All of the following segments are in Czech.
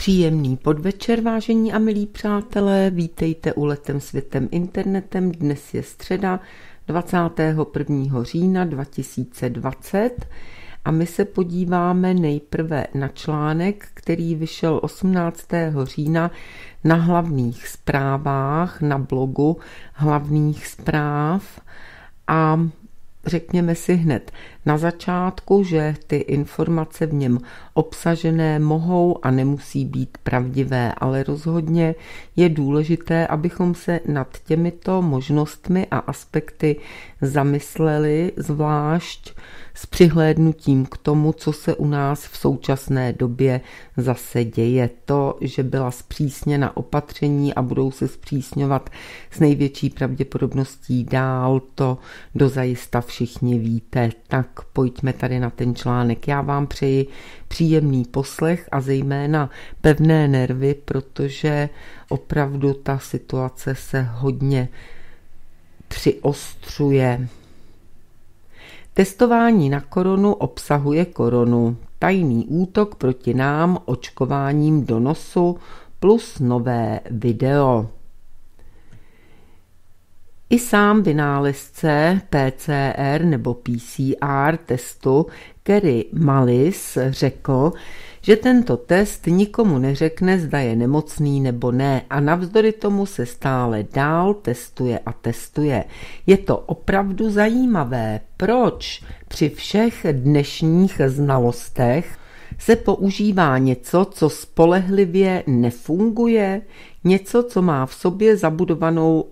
Příjemný podvečer, vážení a milí přátelé, vítejte u Letem světem internetem. Dnes je středa 21. října 2020 a my se podíváme nejprve na článek, který vyšel 18. října na Hlavních zprávách, na blogu Hlavních zpráv a řekněme si hned na začátku, že ty informace v něm obsažené mohou a nemusí být pravdivé, ale rozhodně je důležité, abychom se nad těmito možnostmi a aspekty zamysleli, zvlášť s přihlédnutím k tomu, co se u nás v současné době zase děje. To, že byla zpřísněna opatření a budou se zpřísňovat s největší pravděpodobností dál, to dozajista všichni víte. Tak pojďme tady na ten článek. Já vám přeji příjemný poslech a zejména pevné nervy, protože opravdu ta situace se hodně přiostřuje. Testování na koronu obsahuje koronu. Tajný útok proti nám očkováním do nosu plus nové video. I sám vynálezce PCR nebo PCR testu Kerry Mullis řekl, že tento test nikomu neřekne, zda je nemocný nebo ne, a navzdory tomu se stále dál testuje a testuje. Je to opravdu zajímavé, proč při všech dnešních znalostech se používá něco, co spolehlivě nefunguje, něco, co má v sobě zabudovanou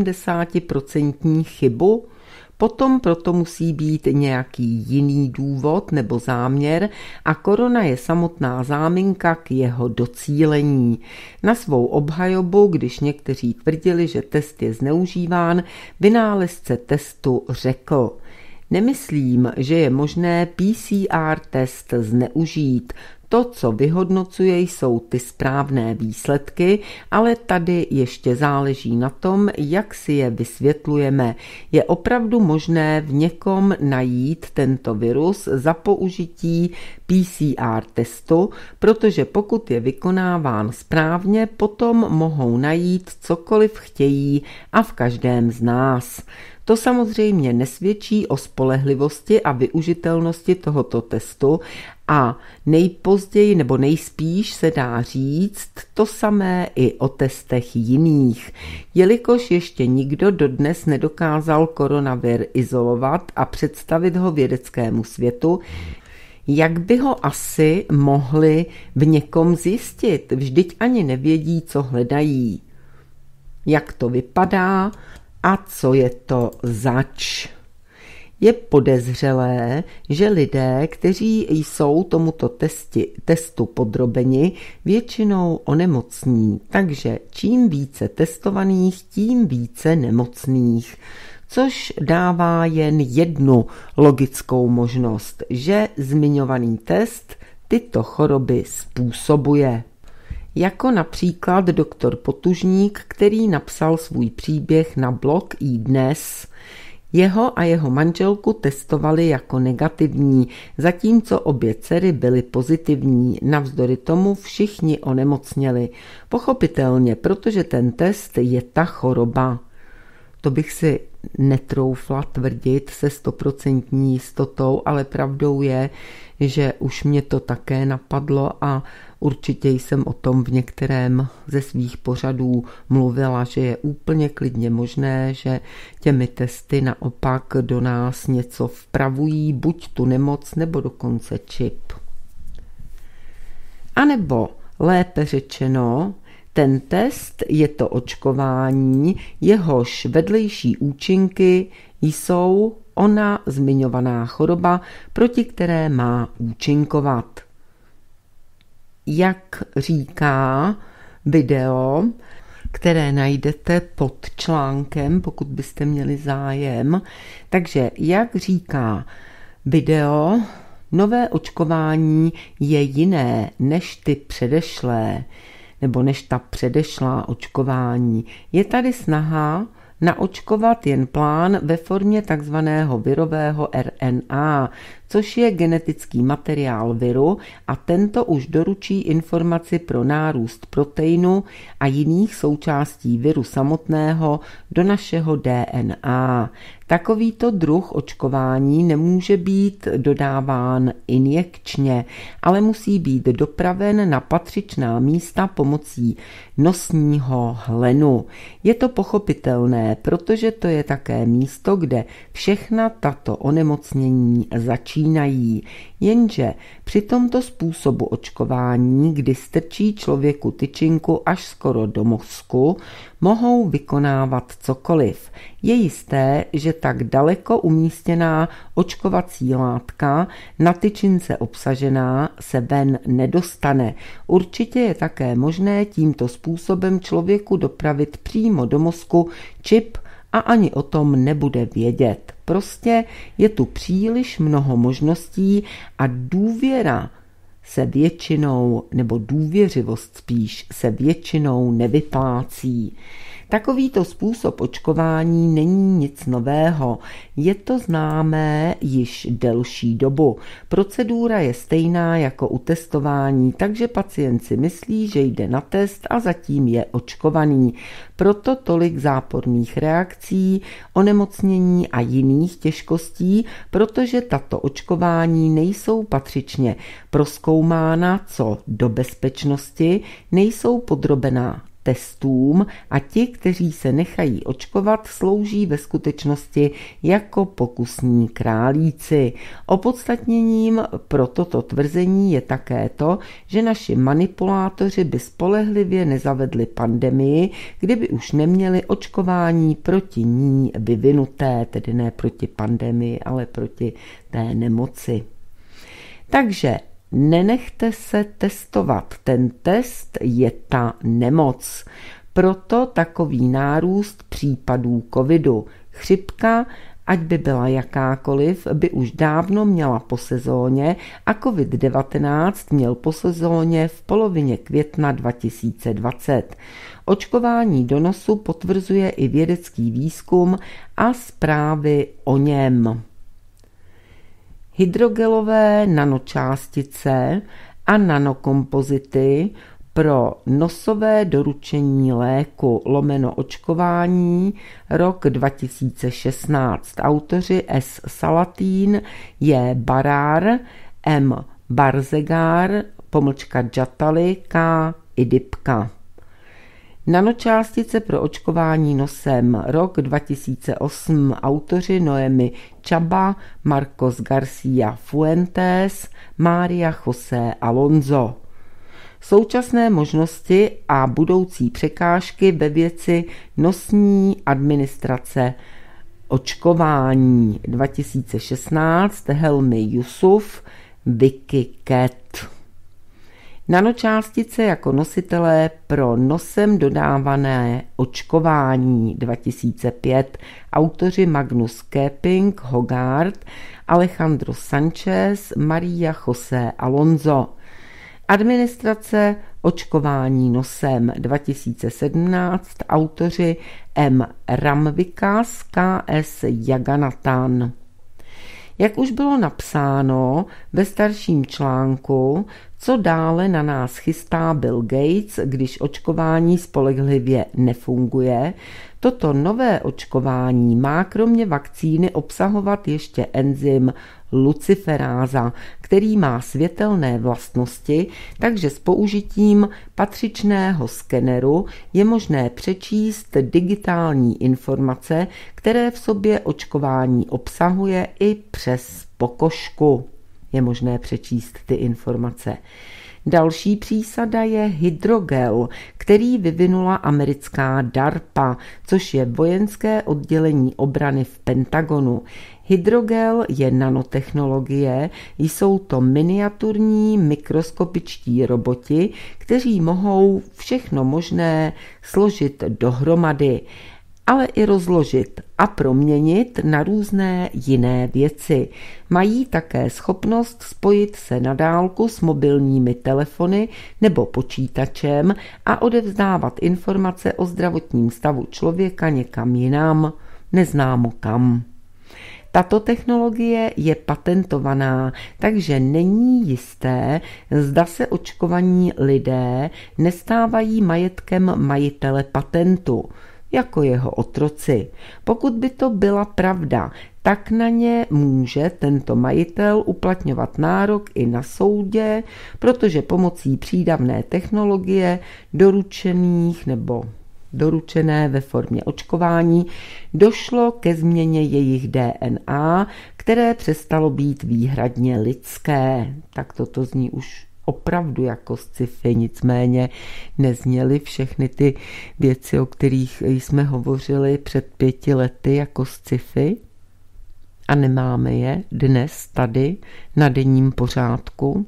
80% chybu. Potom proto musí být nějaký jiný důvod nebo záměr a korona je samotná záminka k jeho docílení. Na svou obhajobu, když někteří tvrdili, že test je zneužíván, vynálezce testu řekl: Nemyslím, že je možné PCR test zneužít. To, co vyhodnocuje, jsou ty správné výsledky, ale tady ještě záleží na tom, jak si je vysvětlujeme. Je opravdu možné v někom najít tento virus za použití PCR testu, protože pokud je vykonáván správně, potom mohou najít cokoliv chtějí a v každém z nás. To samozřejmě nesvědčí o spolehlivosti a využitelnosti tohoto testu a nejpozději nebo nejspíš se dá říct to samé i o testech jiných. Jelikož ještě nikdo dodnes nedokázal koronavir izolovat a představit ho vědeckému světu, jak by ho asi mohli v někom zjistit? Vždyť ani nevědí, co hledají. Jak to vypadá a co je to zač? Je podezřelé, že lidé, kteří jsou tomuto testu podrobeni, většinou onemocní, takže čím více testovaných, tím více nemocných. Což dává jen jednu logickou možnost, že zmiňovaný test tyto choroby způsobuje. Jako například doktor Potužník, který napsal svůj příběh na blog iDnes. Jeho a jeho manželku testovali jako negativní, zatímco obě dcery byly pozitivní. Navzdory tomu všichni onemocněli. Pochopitelně, protože ten test je ta choroba. To bych si netroufla tvrdit se 100% jistotou, ale pravdou je, že už mě to také napadlo a určitě jsem o tom v některém ze svých pořadů mluvila, že je úplně klidně možné, že těmi testy naopak do nás něco vpravují, buď tu nemoc, nebo dokonce čip. A nebo lépe řečeno, ten test je to očkování, jehož vedlejší účinky jsou ona zmiňovaná choroba, proti které má účinkovat. Jak říká video, které najdete pod článkem, pokud byste měli zájem. Takže jak říká video, nové očkování je jiné než ty předešlé, nebo než ta předešlá očkování. Je tady snaha naočkovat jen plán ve formě takzvaného virového RNA, což je genetický materiál viru a tento už doručí informaci pro nárůst proteinu a jiných součástí viru samotného do našeho DNA. Takovýto druh očkování nemůže být dodáván injekčně, ale musí být dopraven na patřičná místa pomocí nosního hlenu. Je to pochopitelné, protože to je také místo, kde všechna tato onemocnění začínají. Jenže při tomto způsobu očkování, kdy strčí člověku tyčinku až skoro do mozku, mohou vykonávat cokoliv. Je jisté, že tak daleko umístěná očkovací látka na tyčince obsažená se ven nedostane. Určitě je také možné tímto způsobem člověku dopravit přímo do mozku čip a ani o tom nebude vědět. Prostě je tu příliš mnoho možností a důvěra se většinou, nebo důvěřivost spíš, se většinou nevyplácí. Takovýto způsob očkování není nic nového, je to známé již delší dobu. Procedura je stejná jako u testování, takže pacient si myslí, že jde na test a zatím je očkovaný. Proto tolik záporných reakcí, onemocnění a jiných těžkostí, protože tato očkování nejsou patřičně prozkoumána co do bezpečnosti, nejsou podrobená testům a ti, kteří se nechají očkovat, slouží ve skutečnosti jako pokusní králíci. Opodstatněním pro toto tvrzení je také to, že naši manipulátoři by spolehlivě nezavedli pandemii, kdyby už neměli očkování proti ní vyvinuté, tedy ne proti pandemii, ale proti té nemoci. Takže nenechte se testovat, ten test je ta nemoc. Proto takový nárůst případů covidu. Chřipka, ať by byla jakákoliv, by už dávno měla po sezóně a COVID-19 měl po sezóně v polovině května 2020. Očkování do nosu potvrzuje i vědecký výzkum a zprávy o něm. Hydrogelové nanočástice a nanokompozity pro nosové doručení léku / očkování rok 2016. Autoři S. Salatin, J. Barar, M. Barzegar, _Jatali, K. Idipka. Nanočástice pro očkování nosem rok 2008. Autoři Noemi Chaba, Marcos García Fuentes, Maria José Alonso. Současné možnosti a budoucí překážky ve věci nosní administrace očkování 2016. Helmi Yusuf, Vicky Cat. Nanočástice jako nositelé pro nosem dodávané očkování 2005. Autoři Magnus Keping, Hogarth, Alejandro Sanchez, Maria José Alonso. Administrace očkování nosem 2017. Autoři M. Ramvikas, K.S. Jaganathan. Jak už bylo napsáno ve starším článku, co dále na nás chystá Bill Gates, když očkování spolehlivě nefunguje, toto nové očkování má kromě vakcíny obsahovat ještě enzym luciferáza, který má světelné vlastnosti, takže s použitím patřičného skeneru je možné přečíst digitální informace, které v sobě očkování obsahuje i přes pokožku. Je možné přečíst ty informace. Další přísada je hydrogel, který vyvinula americká DARPA, což je vojenské oddělení obrany v Pentagonu. Hydrogel je nanotechnologie, jsou to miniaturní mikroskopičtí roboti, kteří mohou všechno možné složit dohromady, ale i rozložit a proměnit na různé jiné věci. Mají také schopnost spojit se na dálku s mobilními telefony nebo počítačem a odevzdávat informace o zdravotním stavu člověka někam jinam, neznámo kam. Tato technologie je patentovaná, takže není jisté, zda se očkovaní lidé nestávají majetkem majitele patentu, jako jeho otroci. Pokud by to byla pravda, tak na ně může tento majitel uplatňovat nárok i na soudě, protože pomocí přídavné technologie doručených nebo doručené ve formě očkování došlo ke změně jejich DNA, které přestalo být výhradně lidské. Tak toto zní už opravdu jako sci-fi, nicméně nezněly všechny ty věci, o kterých jsme hovořili před 5 lety jako sci-fi a nemáme je dnes tady na denním pořádku.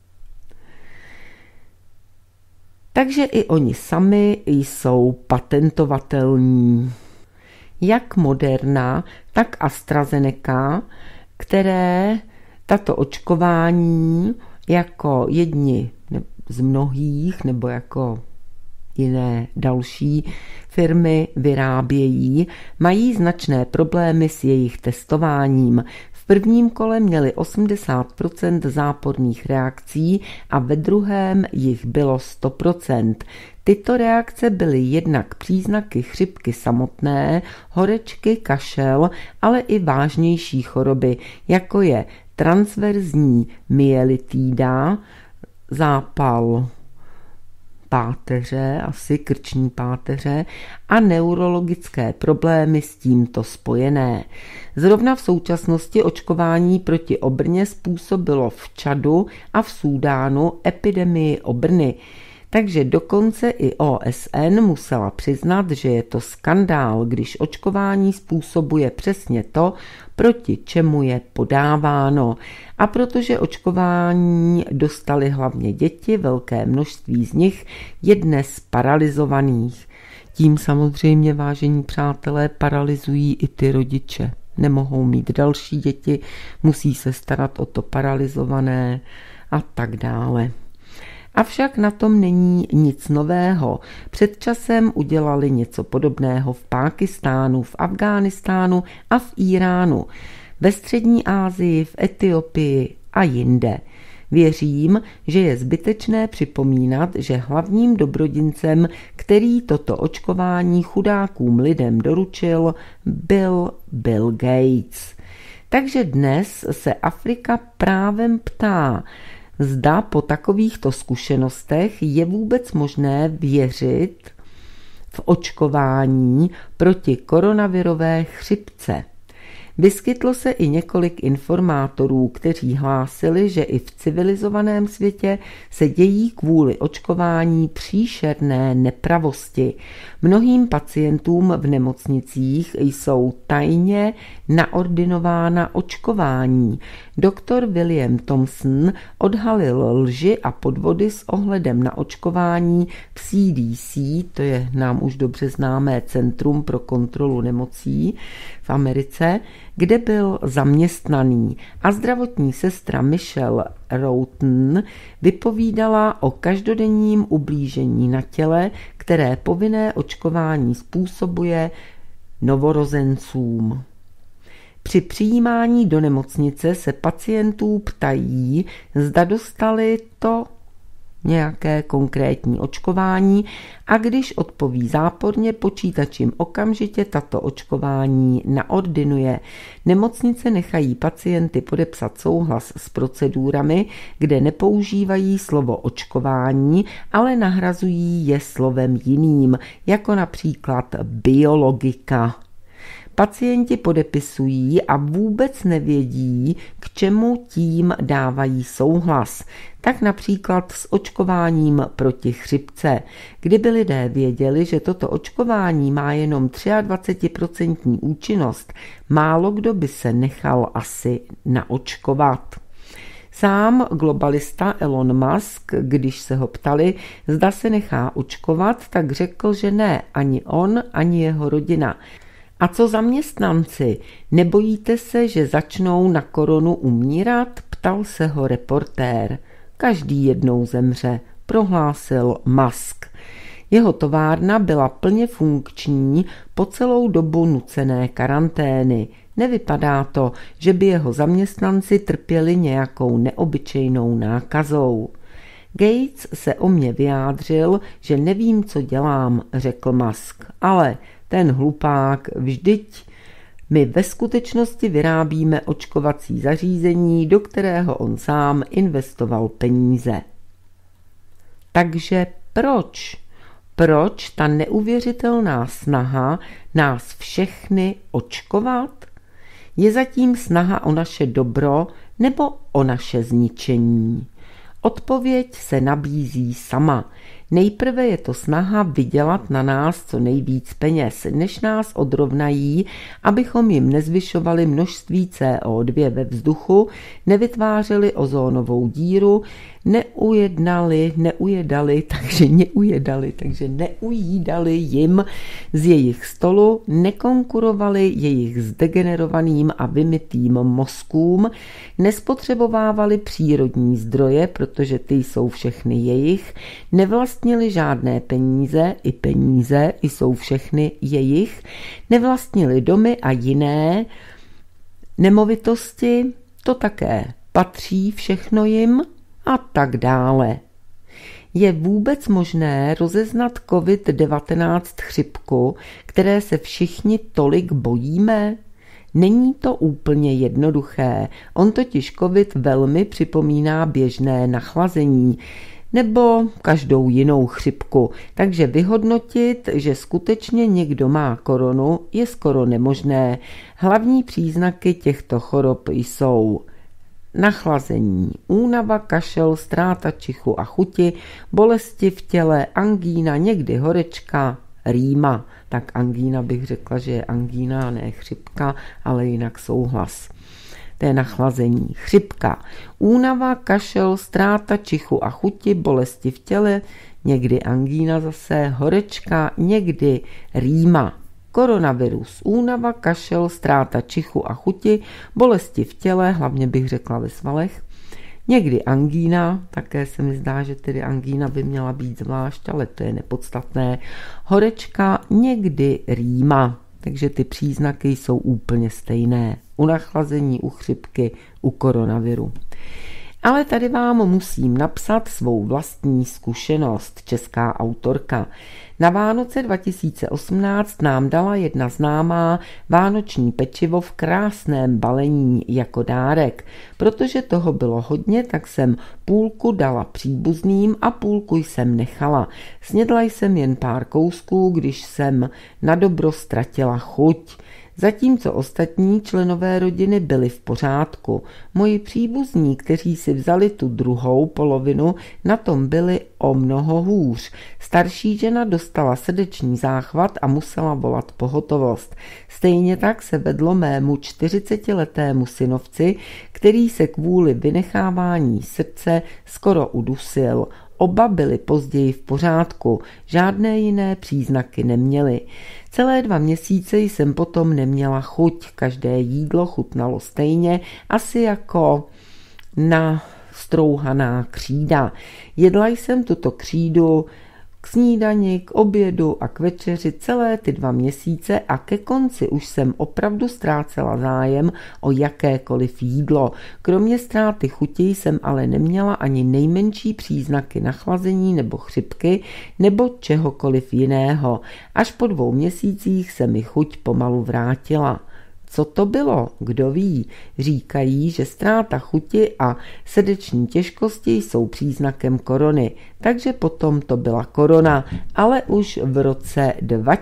Takže i oni sami jsou patentovatelní. Jak Moderna, tak AstraZeneca, které tato očkování jako jedni z mnohých nebo jako jiné další firmy vyrábějí, mají značné problémy s jejich testováním. V prvním kole měli 80% záporných reakcí a ve druhém jich bylo 100%. Tyto reakce byly jednak příznaky chřipky samotné, horečky, kašel, ale i vážnější choroby, jako je transverzní myelitída, zápal páteře, asi krční páteře a neurologické problémy s tímto spojené. Zrovna v současnosti očkování proti obrně způsobilo v Čadu a v Súdánu epidemii obrny. Takže dokonce i OSN musela přiznat, že je to skandál, když očkování způsobuje přesně to, proti čemu je podáváno. A protože očkování dostali hlavně děti, velké množství z nich je dnes paralyzovaných. Tím samozřejmě, vážení přátelé, paralyzují i ty rodiče. Nemohou mít další děti, musí se starat o to paralyzované a tak dále. Avšak na tom není nic nového. Před časem udělali něco podobného v Pákistánu, v Afghánistánu a v Íránu, ve střední Asii, v Etiopii a jinde. Věřím, že je zbytečné připomínat, že hlavním dobrodincem, který toto očkování chudákům lidem doručil, byl Bill Gates. Takže dnes se Afrika právem ptá, zda po takovýchto zkušenostech je vůbec možné věřit v očkování proti koronavirové chřipce. Vyskytlo se i několik informátorů, kteří hlásili, že i v civilizovaném světě se dějí kvůli očkování příšerné nepravosti. Mnohým pacientům v nemocnicích jsou tajně naordinována očkování. Doktor William Thompson odhalil lži a podvody s ohledem na očkování v CDC, to je nám už dobře známé Centrum pro kontrolu nemocí v Americe, kde byl zaměstnaný, a zdravotní sestra Michelle Roughton vypovídala o každodenním ublížení na těle, které povinné očkování způsobuje novorozencům. Při přijímání do nemocnice se pacientů ptají, zda dostali to nějaké konkrétní očkování, a když odpoví záporně, počítač jim okamžitě tato očkování naordinuje. Nemocnice nechají pacienty podepsat souhlas s procedurami, kde nepoužívají slovo očkování, ale nahrazují je slovem jiným, jako například biologika. Pacienti podepisují a vůbec nevědí, k čemu tím dávají souhlas. Tak například s očkováním proti chřipce. Kdyby lidé věděli, že toto očkování má jenom 23% účinnost, málo kdo by se nechal asi naočkovat. Sám globalista Elon Musk, když se ho ptali, zda se nechá očkovat, tak řekl, že ne, ani on, ani jeho rodina. A co zaměstnanci? Nebojíte se, že začnou na koronu umírat? Ptal se ho reportér. Každý jednou zemře, prohlásil Musk. Jeho továrna byla plně funkční po celou dobu nucené karantény. Nevypadá to, že by jeho zaměstnanci trpěli nějakou neobyčejnou nákazou. Gates se o mě vyjádřil, že nevím, co dělám, řekl Musk, ale ten hlupák, vždyť my ve skutečnosti vyrábíme očkovací zařízení, do kterého on sám investoval peníze. Takže proč? Proč ta neuvěřitelná snaha nás všechny očkovat? Je zatím snaha o naše dobro nebo o naše zničení? Odpověď se nabízí sama. Nejprve je to snaha vydělat na nás co nejvíc peněz, než nás odrovnají, abychom jim nezvyšovali množství CO2 ve vzduchu, nevytvářeli ozónovou díru, neujídali jim z jejich stolu, nekonkurovali jejich zdegenerovaným a vymytým mozkům, nespotřebovávali přírodní zdroje, protože ty jsou všechny jejich, nevlastnili žádné peníze jsou všechny jejich, nevlastnili domy a jiné nemovitosti, to také patří všechno jim a tak dále. Je vůbec možné rozeznat COVID-19 chřipku, které se všichni tolik bojíme? Není to úplně jednoduché, on totiž COVID velmi připomíná běžné nachlazení nebo každou jinou chřipku, takže vyhodnotit, že skutečně někdo má koronu, je skoro nemožné. Hlavní příznaky těchto chorob jsou nachlazení, únava, kašel, ztráta čichu a chuti, bolesti v těle, angína, někdy horečka, rýma. Tak angína bych řekla, že je angína, ne chřipka, ale jinak souhlas. To je nachlazení. Chřipka, únava, kašel, ztráta čichu a chuti, bolesti v těle, někdy angína zase, horečka, někdy rýma. Koronavirus, únava, kašel, ztráta čichu a chuti, bolesti v těle, hlavně bych řekla ve svalech, někdy angína, také se mi zdá, že tedy angína by měla být zvlášť, ale to je nepodstatné, horečka, někdy rýma, takže ty příznaky jsou úplně stejné u nachlazení, u chřipky, u koronaviru. Ale tady vám musím napsat svou vlastní zkušenost, česká autorka. Na Vánoce 2018 nám dala jedna známá vánoční pečivo v krásném balení jako dárek. Protože toho bylo hodně, tak jsem půlku dala příbuzným a půlku jsem nechala. Snědla jsem jen pár kousků, když jsem na dobro ztratila chuť. Zatímco ostatní členové rodiny byli v pořádku. Moji příbuzní, kteří si vzali tu druhou polovinu, na tom byli o mnoho hůř. Starší žena dostala srdeční záchvat a musela volat pohotovost. Stejně tak se vedlo mému 40letému synovci, který se kvůli vynechávání srdce skoro udusil. Oba byli později v pořádku, žádné jiné příznaky neměli. Celé 2 měsíce jsem potom neměla chuť, každé jídlo chutnalo stejně, asi jako nastrouhaná křída. Jedla jsem tuto křídu k snídani, k obědu a k večeři celé ty 2 měsíce a ke konci už jsem opravdu ztrácela zájem o jakékoliv jídlo. Kromě ztráty chuti jsem ale neměla ani nejmenší příznaky nachlazení nebo chřipky nebo čehokoliv jiného. Až po 2 měsících se mi chuť pomalu vrátila. Co to bylo? Kdo ví? Říkají, že ztráta chuti a srdeční těžkosti jsou příznakem korony, takže potom to byla korona, ale už v roce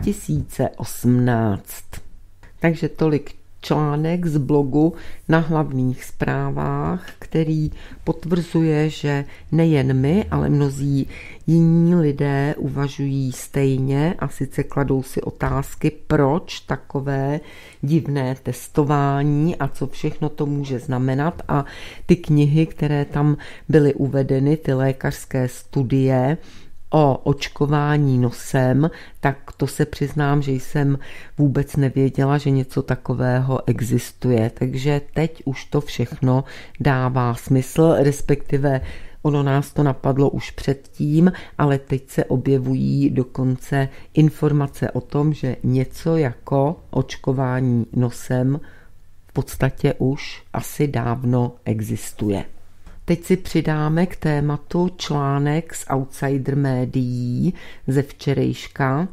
2018. Takže tolik článek z blogu Na hlavních zprávách, který potvrzuje, že nejen my, ale mnozí jiní lidé uvažují stejně a sice kladou si otázky, proč takové divné testování a co všechno to může znamenat. A ty knihy, které tam byly uvedeny, ty lékařské studie o očkování nosem, tak to se přiznám, že jsem vůbec nevěděla, že něco takového existuje. Takže teď už to všechno dává smysl, respektive ono nás to napadlo už předtím, ale teď se objevují dokonce informace o tom, že něco jako očkování nosem v podstatě už asi dávno existuje. Teď si přidáme k tématu článek z Outsider médií ze včerejška.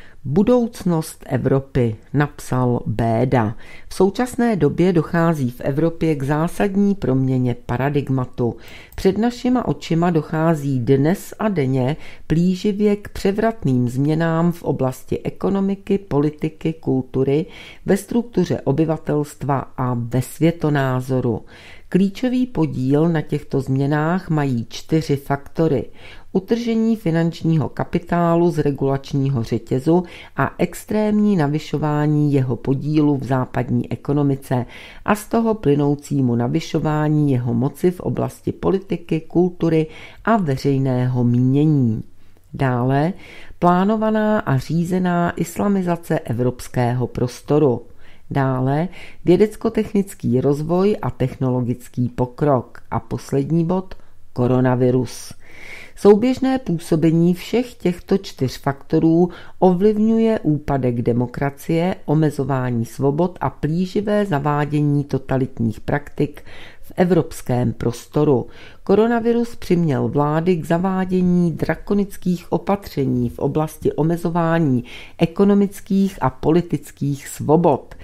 Budoucnost Evropy, napsal Béda. V současné době dochází v Evropě k zásadní proměně paradigmatu. Před našima očima dochází dnes a denně plíživě k převratným změnám v oblasti ekonomiky, politiky, kultury, ve struktuře obyvatelstva a ve světonázoru. Klíčový podíl na těchto změnách mají 4 faktory. Utržení finančního kapitálu z regulačního řetězu a extrémní navyšování jeho podílu v západní ekonomice a z toho plynoucímu navyšování jeho moci v oblasti politiky, kultury a veřejného mínění. Dále plánovaná a řízená islamizace evropského prostoru. Dále vědecko-technický rozvoj a technologický pokrok. A poslední bod, koronavirus. Souběžné působení všech těchto 4 faktorů ovlivňuje úpadek demokracie, omezování svobod a plíživé zavádění totalitních praktik v evropském prostoru. Koronavirus přiměl vlády k zavádění drakonických opatření v oblasti omezování ekonomických a politických svobod.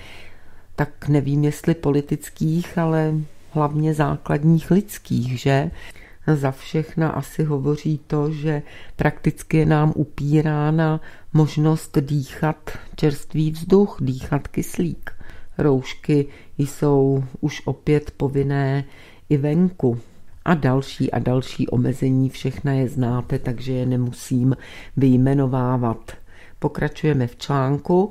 Tak nevím, jestli politických, ale hlavně základních lidských, že? Za všechna asi hovoří to, že prakticky je nám upírána možnost dýchat čerstvý vzduch, dýchat kyslík. Roušky jsou už opět povinné i venku. A další omezení, všechna je znáte, takže je nemusím vyjmenovávat. Pokračujeme v článku.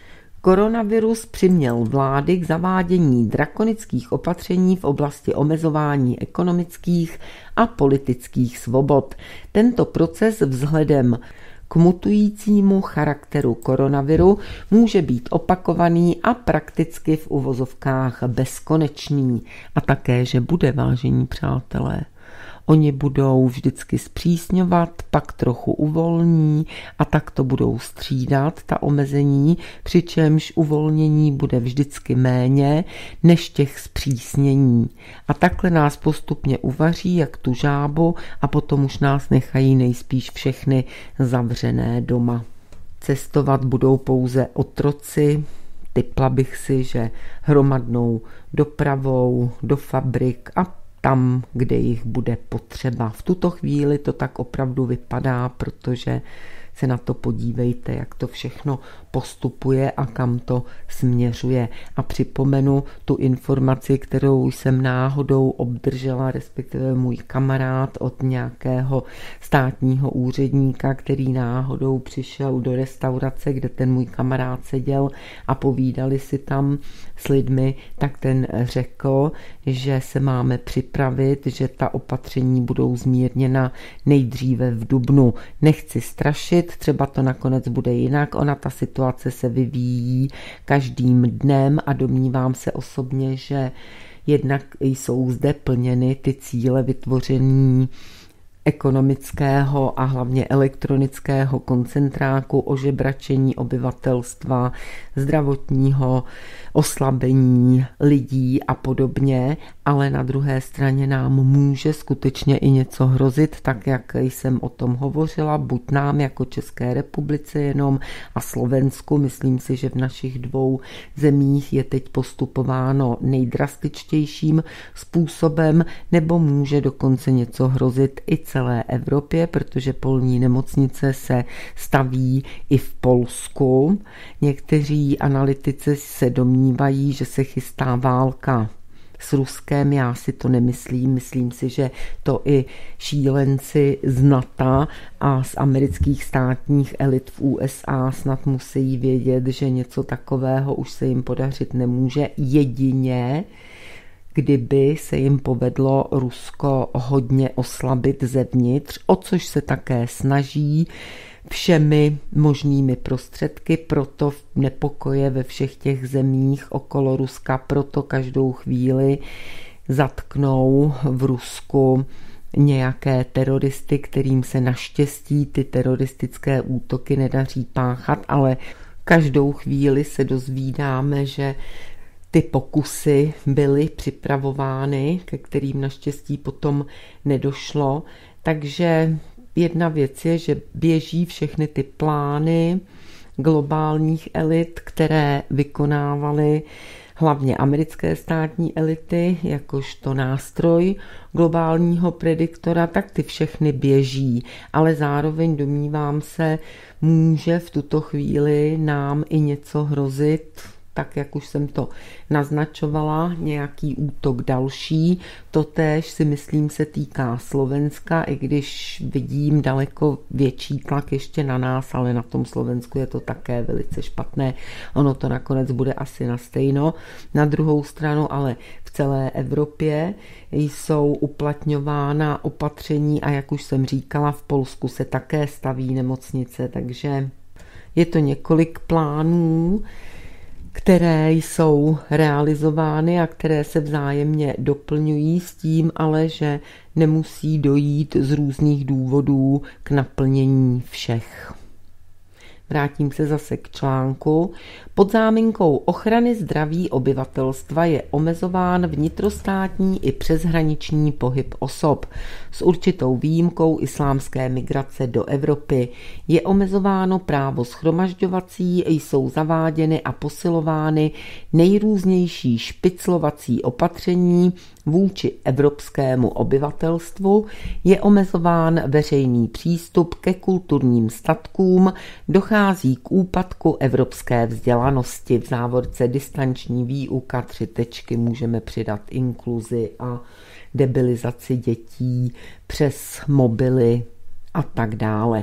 Koronavirus přiměl vlády k zavádění drakonických opatření v oblasti omezování ekonomických a politických svobod. Tento proces vzhledem k mutujícímu charakteru koronaviru může být opakovaný a prakticky v uvozovkách bezkonečný. A také, že bude, vážení přátelé. Oni budou vždycky zpřísňovat, pak trochu uvolní a tak to budou střídat, ta omezení, přičemž uvolnění bude vždycky méně než těch zpřísnění. A takhle nás postupně uvaří jak tu žábu a potom už nás nechají nejspíš všechny zavřené doma. Cestovat budou pouze otroci, tipla bych si, že hromadnou dopravou do fabrik a tam, kde jich bude potřeba. V tuto chvíli to tak opravdu vypadá, protože se na to podívejte, jak to všechno postupuje a kam to směřuje. A připomenu tu informaci, kterou jsem náhodou obdržela, respektive můj kamarád od nějakého státního úředníka, který náhodou přišel do restaurace, kde ten můj kamarád seděl a povídali si tam s lidmi, tak ten řekl, že se máme připravit, že ta opatření budou zmírněna nejdříve v dubnu. Nechci strašit, třeba to nakonec bude jinak, ona ta situace se vyvíjí každým dnem a domnívám se osobně, že jednak jsou zde plněny ty cíle vytvoření ekonomického a hlavně elektronického koncentráku, ožebračení obyvatelstva, zdravotního oslabení lidí a podobně, ale na druhé straně nám může skutečně i něco hrozit, tak jak jsem o tom hovořila, buď nám jako České republice jenom a Slovensku, myslím si, že v našich 2 zemích je teď postupováno nejdrastičtějším způsobem, nebo může dokonce něco hrozit i celé Evropě, protože polní nemocnice se staví i v Polsku. Někteří analytici se domnívají, že se chystá válka s Ruskem, já si to nemyslím, myslím si, že to i šílenci z NATO a z amerických státních elit v USA snad musí vědět, že něco takového už se jim podařit nemůže, jedině kdyby se jim povedlo Rusko hodně oslabit zevnitř, o což se také snaží všemi možnými prostředky, proto nepokoje ve všech těch zemích okolo Ruska, proto každou chvíli zatknou v Rusku nějaké teroristy, kterým se naštěstí ty teroristické útoky nedaří páchat, ale každou chvíli se dozvídáme, že ty pokusy byly připravovány, ke kterým naštěstí potom nedošlo. Takže jedna věc je, že běží všechny ty plány globálních elit, které vykonávaly hlavně americké státní elity, jakožto nástroj globálního prediktora, tak ty všechny běží, ale zároveň domnívám se, může v tuto chvíli nám i něco hrozit, tak jak už jsem to naznačovala, nějaký útok další. Totéž si myslím se týká Slovenska, i když vidím daleko větší tlak ještě na nás, ale na tom Slovensku je to také velice špatné. Ono to nakonec bude asi na stejno. Na druhou stranu ale v celé Evropě jsou uplatňována opatření a jak už jsem říkala, v Polsku se také staví nemocnice, takže je to několik plánů, které jsou realizovány a které se vzájemně doplňují s tím, ale že nemusí dojít z různých důvodů k naplnění všech. Vrátím se zase k článku. Pod záminkou ochrany zdraví obyvatelstva je omezován vnitrostátní i přeshraniční pohyb osob. S určitou výjimkou islámské migrace do Evropy je omezováno právo shromažďovací, jsou zaváděny a posilovány nejrůznější špiclovací opatření vůči evropskému obyvatelstvu, je omezován veřejný přístup ke kulturním statkům, dochází k úpadku evropské vzdělanosti, v závorce distanční výuka, 3 tečky, můžeme přidat inkluzi a debilizaci dětí přes mobily a tak dále.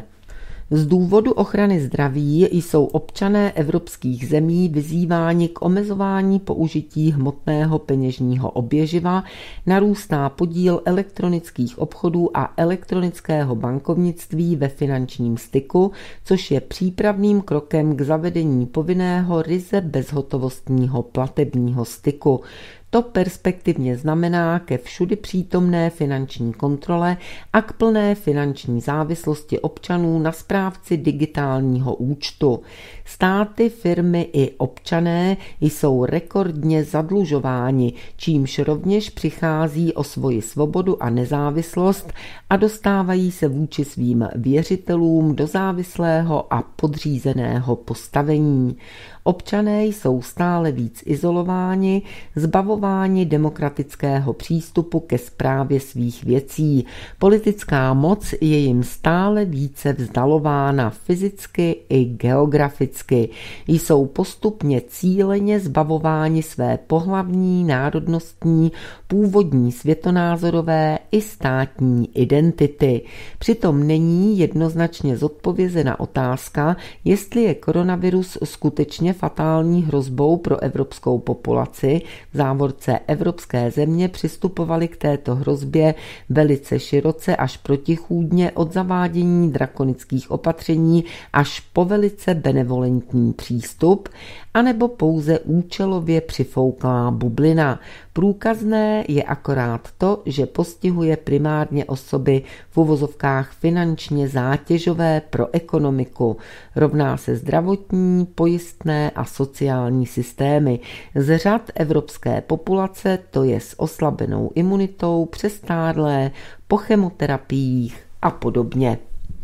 Z důvodu ochrany zdraví jsou občané evropských zemí vyzýváni k omezování použití hmotného peněžního oběživa, narůstá podíl elektronických obchodů a elektronického bankovnictví ve finančním styku, což je přípravným krokem k zavedení povinného ryze bezhotovostního platebního styku. To perspektivně znamená ke všudy přítomné finanční kontrole a k plné finanční závislosti občanů na správci digitálního účtu. Státy, firmy i občané jsou rekordně zadlužováni, čímž rovněž přichází o svoji svobodu a nezávislost a dostávají se vůči svým věřitelům do závislého a podřízeného postavení. Občané jsou stále víc izolováni, zbavováni demokratického přístupu ke správě svých věcí. Politická moc je jim stále více vzdalována fyzicky i geograficky. Jsou postupně cíleně zbavováni své pohlavní, národnostní, původní světonázorové i státní identity. Přitom není jednoznačně zodpovězena otázka, jestli je koronavirus skutečně fatální hrozbou pro evropskou populaci. V závorce evropské země přistupovaly k této hrozbě velice široce až protichůdně, od zavádění drakonických opatření až po velice benevolentní přístup, anebo pouze účelově přifouklá bublina. Průkazné je akorát to, že postihuje primárně osoby v uvozovkách finančně zátěžové pro ekonomiku. Rovná se zdravotní, pojistné a sociální systémy. Z řad evropské populace, to je s oslabenou imunitou, přestárlé, po chemoterapiích a podobně.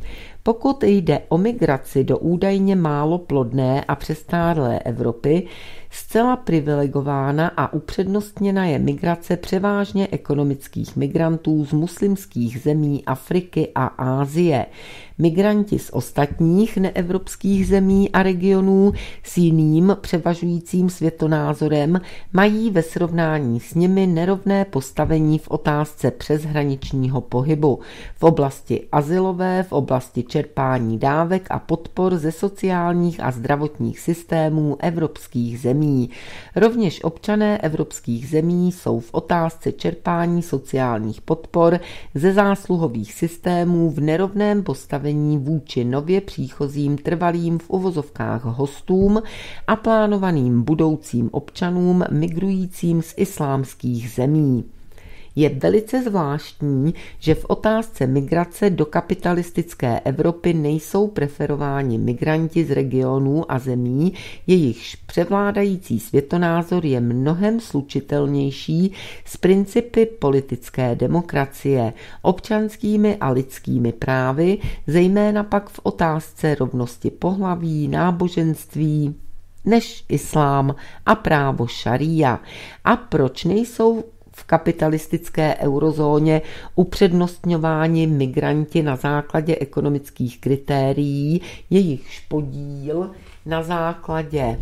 Pokud jde o migraci do údajně málo plodné a přestárlé Evropy, zcela privilegována a upřednostněna je migrace převážně ekonomických migrantů z muslimských zemí Afriky a Asie. Migranti z ostatních neevropských zemí a regionů s jiným převažujícím světonázorem mají ve srovnání s nimi nerovné postavení v otázce přeshraničního pohybu, v oblasti azylové, v oblasti čerpání dávek a podpor ze sociálních a zdravotních systémů evropských zemí. Rovněž občané evropských zemí jsou v otázce čerpání sociálních podpor ze zásluhových systémů v nerovném postavení vůči nově příchozím trvalým v uvozovkách hostům a plánovaným budoucím občanům migrujícím z islámských zemí. Je velice zvláštní, že v otázce migrace do kapitalistické Evropy nejsou preferováni migranti z regionů a zemí, jejichž převládající světonázor je mnohem slučitelnější s principy politické demokracie, občanskými a lidskými právy, zejména pak v otázce rovnosti pohlaví, náboženství, než islám a právo šaría. A proč nejsou v kapitalistické eurozóně upřednostňováni migranti na základě ekonomických kritérií, jejichž podíl na základě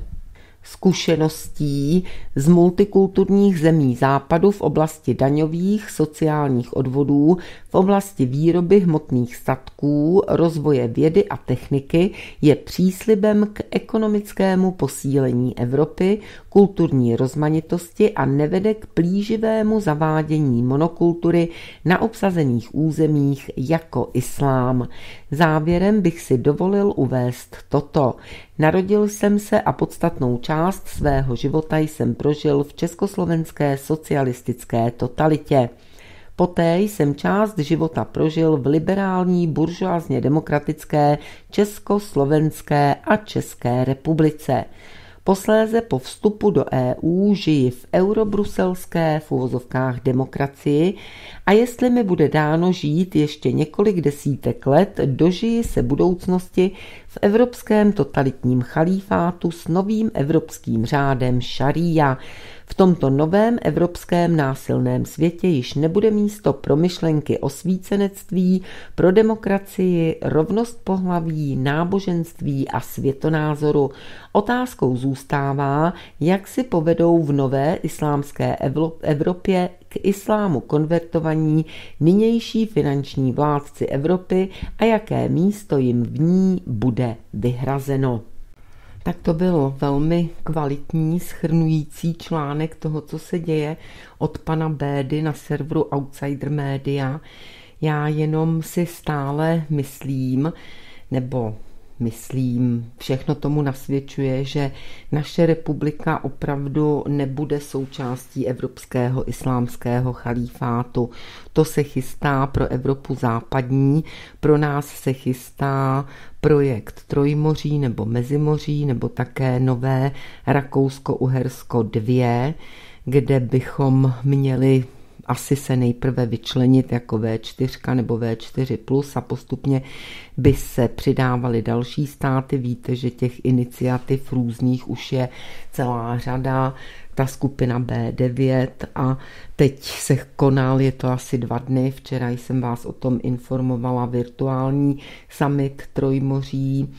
zkušeností z multikulturních zemí západu v oblasti daňových, sociálních odvodů, v oblasti výroby hmotných statků, rozvoje vědy a techniky je příslibem k ekonomickému posílení Evropy, kulturní rozmanitosti a nevede k plíživému zavádění monokultury na obsazených územích jako islám. Závěrem bych si dovolil uvést toto. Narodil jsem se a podstatnou část svého života jsem prožil v československé socialistické totalitě. Poté jsem část života prožil v liberální buržoázně demokratické Československé a České republice. Posléze po vstupu do EU žiji v eurobruselské v uvozovkách demokracii a jestli mi bude dáno žít ještě několik desítek let, dožiji se budoucnosti v evropském totalitním chalífátu s novým evropským řádem šaría. V tomto novém evropském násilném světě již nebude místo pro myšlenky osvícenectví, pro demokracii, rovnost pohlaví, náboženství a světonázoru. Otázkou zůstává, jak si povedou v nové islámské Evropě k islámu konvertovaní nynější finanční vládci Evropy a jaké místo jim v ní bude vyhrazeno. Tak to byl velmi kvalitní, shrnující článek toho, co se děje od pana Bédy na serveru Outsider Media. Já jenom si stále myslím, všechno tomu nasvědčuje, že naše republika opravdu nebude součástí evropského islámského chalífátu. To se chystá pro Evropu západní, pro nás se chystá projekt Trojmoří nebo Mezimoří nebo také nové Rakousko-Uhersko 2, kde bychom měli asi se nejprve vyčlenit jako V4 nebo V4+, a postupně by se přidávaly další státy. Víte, že těch iniciativ různých už je celá řada, ta skupina B9 a teď se konal, je to asi 2 dny, včera jsem vás o tom informovala, virtuální summit Trojmoří,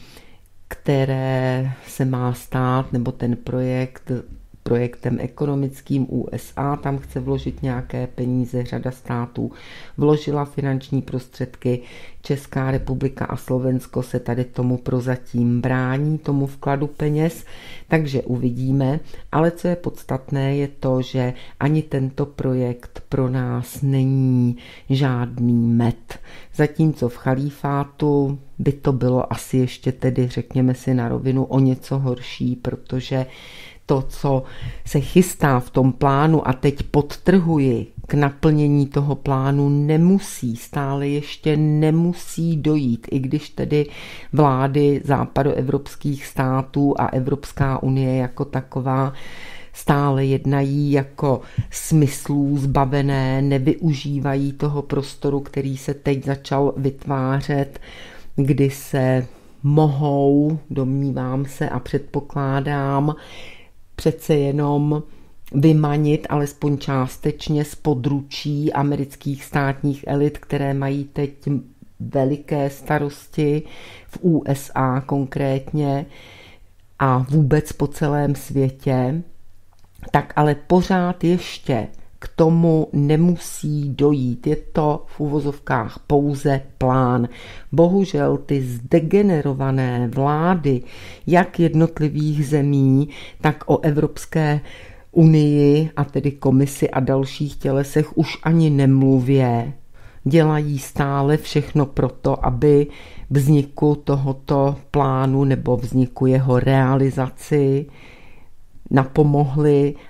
které se má stát, nebo ten projektem ekonomickým USA, tam chce vložit nějaké peníze, řada států vložila finanční prostředky, Česká republika a Slovensko se tady tomu prozatím brání, tomu vkladu peněz, takže uvidíme, ale co je podstatné je to, že ani tento projekt pro nás není žádný med, zatímco v chalífátu by to bylo asi ještě tedy, řekněme si na rovinu, o něco horší, protože to, co se chystá v tom plánu, a teď podtrhuji, k naplnění toho plánu stále ještě nemusí dojít, i když tedy vlády západoevropských států a Evropská unie jako taková stále jednají jako smyslů zbavené, nevyužívají toho prostoru, který se teď začal vytvářet, kdy se mohou, domnívám se a předpokládám, přece jenom vymanit alespoň částečně z područí amerických státních elit, které mají teď veliké starosti v USA konkrétně a vůbec po celém světě, tak ale pořád ještě k tomu nemusí dojít. Je to v uvozovkách pouze plán. Bohužel ty zdegenerované vlády, jak jednotlivých zemí, tak o Evropské unii a tedy komisi a dalších tělesech už ani nemluvě, dělají stále všechno proto, aby vzniku tohoto plánu nebo vzniku jeho realizaci napomohli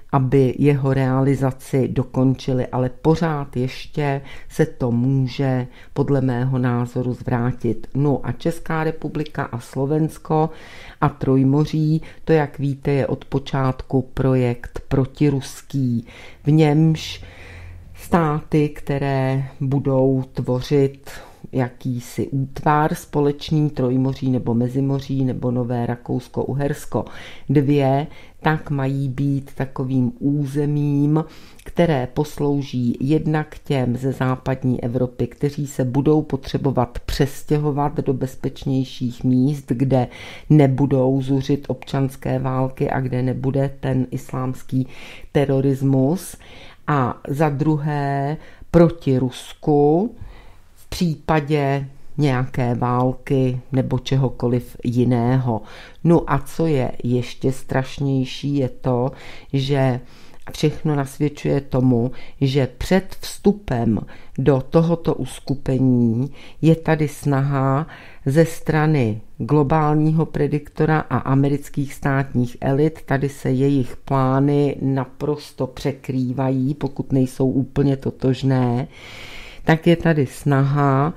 aby jeho realizaci dokončili, ale pořád ještě se to může podle mého názoru zvrátit. No a Česká republika a Slovensko a Trojmoří, to jak víte je od počátku projekt protiruský, v němž státy, které budou tvořit jakýsi útvar společný Trojmoří nebo Mezimoří nebo Nové Rakousko-Uhersko 2, tak mají být takovým územím, které poslouží jednak těm ze západní Evropy, kteří se budou potřebovat přestěhovat do bezpečnějších míst, kde nebudou zuřit občanské války a kde nebude ten islámský terorismus. A za druhé proti Rusku v případě nějaké války nebo čehokoliv jiného. No a co je ještě strašnější, je to, že všechno nasvědčuje tomu, že před vstupem do tohoto uskupení je tady snaha ze strany globálního prediktora a amerických státních elit. Tady se jejich plány naprosto překrývají, pokud nejsou úplně totožné. Tak je tady snaha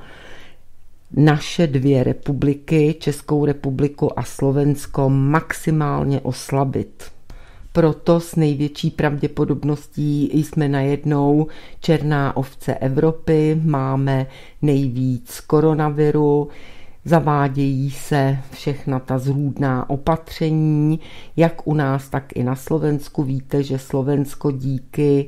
naše 2 republiky, Českou republiku a Slovensko, maximálně oslabit. Proto s největší pravděpodobností jsme najednou černá ovce Evropy, máme nejvíc koronaviru, zavádějí se všechna ta zrůdná opatření, jak u nás, tak i na Slovensku. Víte, že Slovensko díky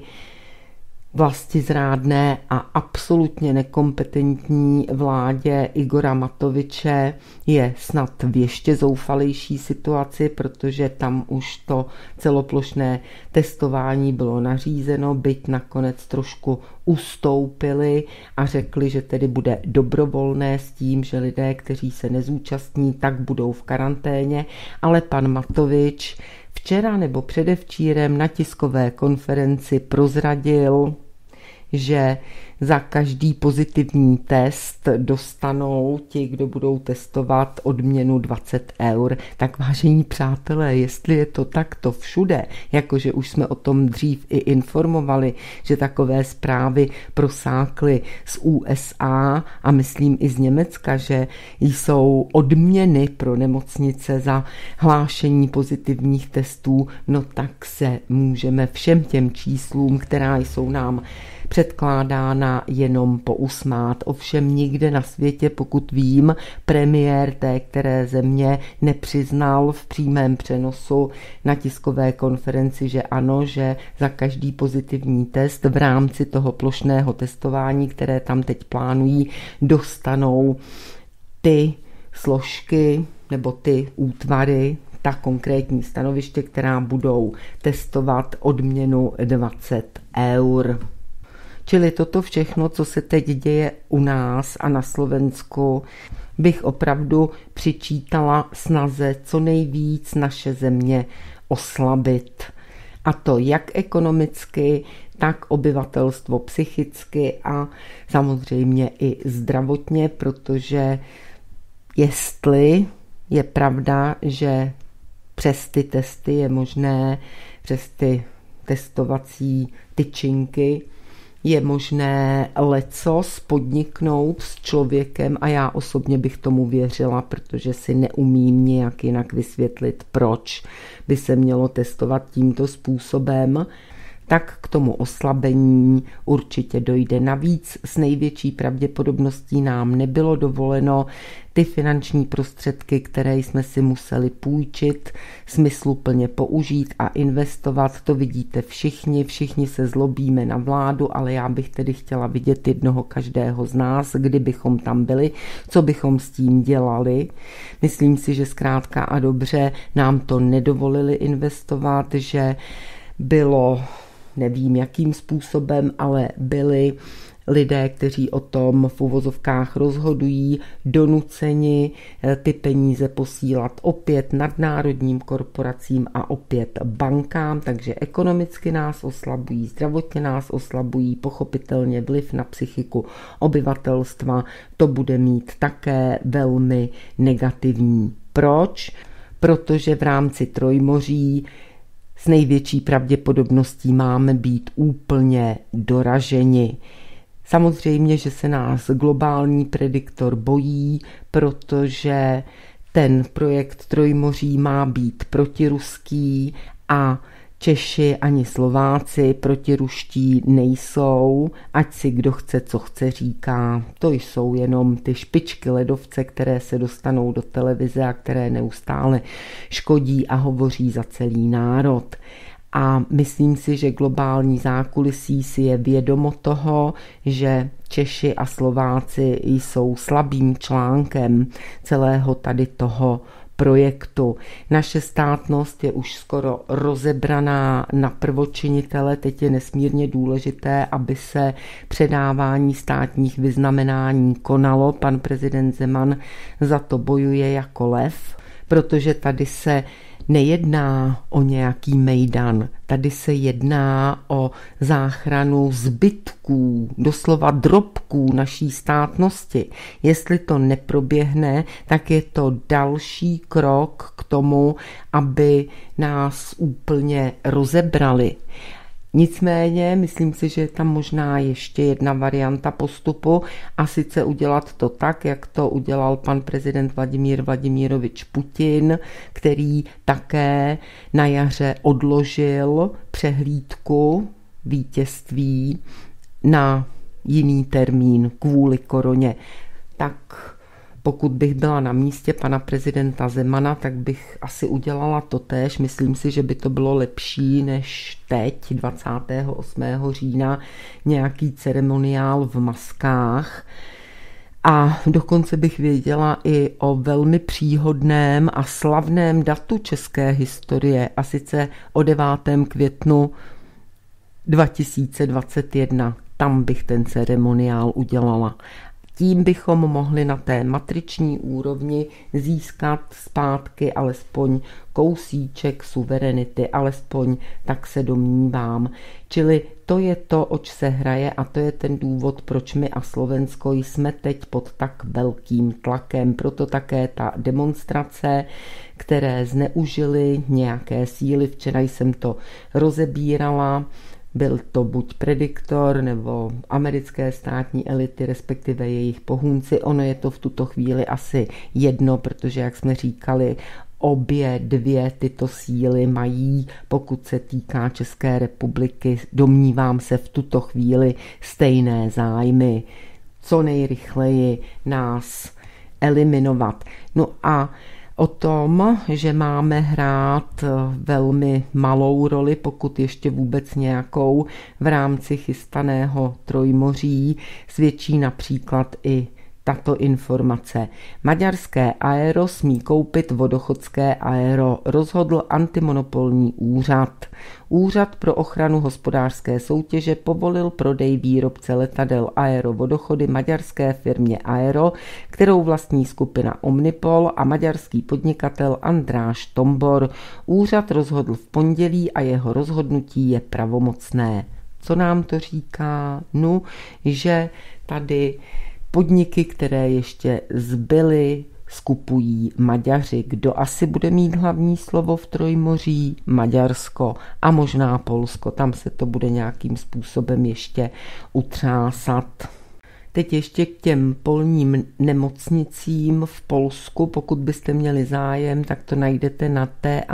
vlastizrádné a absolutně nekompetentní vládě Igora Matoviče je snad v ještě zoufalejší situaci, protože tam už to celoplošné testování bylo nařízeno, byť nakonec trošku ustoupili a řekli, že tedy bude dobrovolné s tím, že lidé, kteří se nezúčastní, tak budou v karanténě, ale pan Matovič včera nebo předevčírem na tiskové konferenci prozradil, že za každý pozitivní test dostanou ti, kdo budou testovat, odměnu 20 €. Tak vážení přátelé, jestli je to takto všude, jakože už jsme o tom dřív i informovali, že takové zprávy prosákly z USA a myslím i z Německa, že jsou odměny pro nemocnice za hlášení pozitivních testů, no tak se můžeme všem těm číslům, která jsou nám předkládána, jenom pousmát. Ovšem nikde na světě, pokud vím, premiér té které země nepřiznal v přímém přenosu na tiskové konferenci, že ano, že za každý pozitivní test v rámci toho plošného testování, které tam teď plánují, dostanou ty složky nebo ty útvary, ta konkrétní stanoviště, která budou testovat, odměnu 20 €. Čili toto všechno, co se teď děje u nás a na Slovensku, bych opravdu přičítala snaze co nejvíc naše země oslabit. A to jak ekonomicky, tak obyvatelstvo psychicky a samozřejmě i zdravotně, protože jestli je pravda, že přes ty testy je možné, přes ty testovací tyčinky, je možné lecos podniknout s člověkem a já osobně bych tomu věřila, protože si neumím nějak jinak vysvětlit, proč by se mělo testovat tímto způsobem, tak k tomu oslabení určitě dojde. Navíc s největší pravděpodobností nám nebylo dovoleno ty finanční prostředky, které jsme si museli půjčit, smysluplně použít a investovat. To vidíte všichni se zlobíme na vládu, ale já bych tedy chtěla vidět jednoho každého z nás, kdybychom tam byli, co bychom s tím dělali. Myslím si, že zkrátka a dobře nám to nedovolili investovat, že bylo, nevím jakým způsobem, ale byli lidé, kteří o tom v uvozovkách rozhodují, donuceni ty peníze posílat opět nadnárodním korporacím a opět bankám, takže ekonomicky nás oslabují, zdravotně nás oslabují, pochopitelně vliv na psychiku obyvatelstva to bude mít také velmi negativní. Proč? Protože v rámci Trojmoří s největší pravděpodobností máme být úplně doraženi. Samozřejmě, že se nás globální prediktor bojí, protože ten projekt Trojmoří má být protiruský a Češi ani Slováci protiruští nejsou, ať si kdo chce, co chce říká. To jsou jenom ty špičky ledovce, které se dostanou do televize a které neustále škodí a hovoří za celý národ. A myslím si, že globální zákulisí si je vědomo toho, že Češi a Slováci jsou slabým článkem celého tady toho projektu. Naše státnost je už skoro rozebraná na prvočinitele, teď je nesmírně důležité, aby se předávání státních vyznamenání konalo. Pan prezident Zeman za to bojuje jako lev, protože tady se nejedná o nějaký mejdan, tady se jedná o záchranu zbytků, doslova drobků naší státnosti. Jestli to neproběhne, tak je to další krok k tomu, aby nás úplně rozebrali. Nicméně, myslím si, že je tam možná ještě jedna varianta postupu a sice udělat to tak, jak to udělal pan prezident Vladimír Vladimirovič Putin, který také na jaře odložil přehlídku vítězství na jiný termín kvůli koroně. Tak pokud bych byla na místě pana prezidenta Zemana, tak bych asi udělala totéž. Myslím si, že by to bylo lepší než teď, 28. října, nějaký ceremoniál v maskách. A dokonce bych věděla i o velmi příhodném a slavném datu české historie, a sice o 9. květnu 2021. Tam bych ten ceremoniál udělala. Tím bychom mohli na té matriční úrovni získat zpátky alespoň kousíček suverenity, alespoň tak se domnívám. Čili to je to, oč se hraje a to je ten důvod, proč my a Slovensko jsme teď pod tak velkým tlakem. Proto také ta demonstrace, které zneužily nějaké síly, včera jsem to rozebírala, byl to buď prediktor nebo americké státní elity, respektive jejich pohůnci. Ono je to v tuto chvíli asi jedno, protože, jak jsme říkali, obě dvě tyto síly mají, pokud se týká České republiky, domnívám se v tuto chvíli stejné zájmy. Co nejrychleji nás eliminovat. No a o tom, že máme hrát velmi malou roli, pokud ještě vůbec nějakou, v rámci chystaného Trojmoří, svědčí například i tato informace. Maďarské Aero smí koupit vodochodské Aero, rozhodl antimonopolní úřad. Úřad pro ochranu hospodářské soutěže povolil prodej výrobce letadel Aero Vodochody maďarské firmě Aero, kterou vlastní skupina Omnipol a maďarský podnikatel András Tombor. Úřad rozhodl v pondělí a jeho rozhodnutí je pravomocné. Co nám to říká? No, že tady podniky, které ještě zbyly, skupují Maďaři. Kdo asi bude mít hlavní slovo v Trojmoří? Maďarsko a možná Polsko. Tam se to bude nějakým způsobem ještě utřásat. Teď ještě k těm polním nemocnicím v Polsku. Pokud byste měli zájem, tak to najdete na